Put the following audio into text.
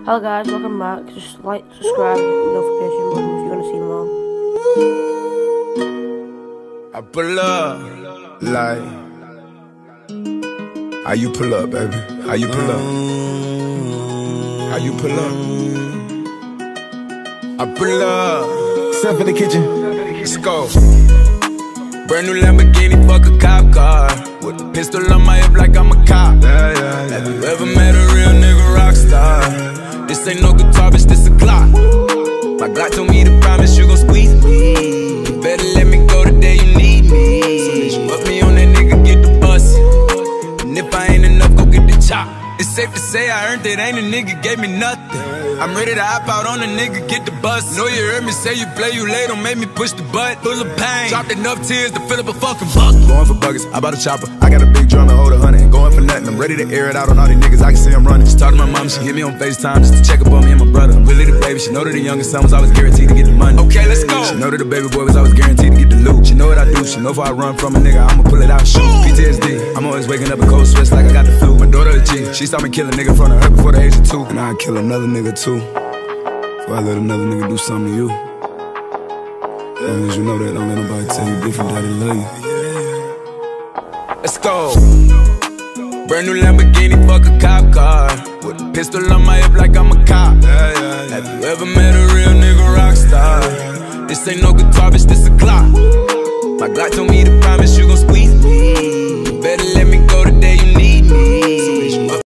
Hello guys, welcome back. Just like, subscribe, notification button if you want to see more. I pull up, like, how you pull up, baby? How you pull up? How you pull up? I pull up, Step in the kitchen. let's go. Brand new Lamborghini, fuck a cop car. With a pistol on my hip like I'm a cop. Have you ever met a real nigga rock star? This ain't no guitar, bitch, this a Glock. My Glock told me to promise you gon' squeeze me. You better let me go the day you need me. So bitch, put me on that nigga, get the bus. And if I ain't enough, go get the chop. It's safe to say I earned it, ain't a nigga gave me nothing. I'm ready to hop out on a nigga, get the bus. Know you heard me say you play, you late, don't make me push the butt. Full of pain, dropped enough tears to fill up a fucking bucket. Going for buggers, I bought a chopper. I got a big drum to hold 100. Ain't going for nothing, I'm ready to air it out on all these niggas. I can see I'm running. Just talk to my mom, she hit me on FaceTime just to check up on me and my brother. I'm really the baby, she know that the youngest son was always guaranteed to get the money. Okay, let's go. She know that the baby boy was always guaranteed to get the loot. She know what I do, she know if I run from a nigga, I'ma pull it out, shoot. PTSD, I'm always waking up in cold sweats like I got the flu. My daughter a G, she saw me kill a nigga in front of her before the age of 2. And I'd kill another nigga too, before I let another nigga do something to you. As long as you know that, don't let nobody tell you different, daddy love you. Let's go. Brand new Lamborghini, fuck a cop car. With a pistol on my hip like I'm a cop. Have you ever met a real nigga rock star? This ain't no guitar, bitch, this a Glock. My Glock told me to promise you gon' squeeze me. You better let me go the day you need me. So